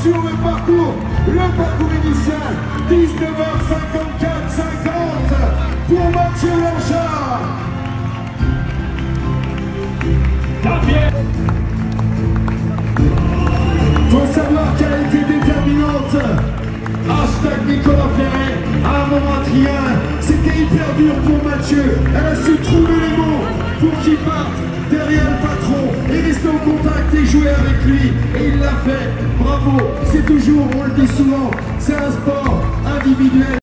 sur le parcours initial, 19h54-50 pour Mathieu Blanchard. Faut savoir qu'elle a été déterminante. Hashtag Nicolas Ferret, à un moment rien, c'était hyper dur pour Mathieu. Elle a su trouver les mots pour qu'il parte derrière le patron et rester en contact et jouer avec lui. Et il l'a fait, bravo. C'est toujours, on le dit souvent, c'est un sport individuel.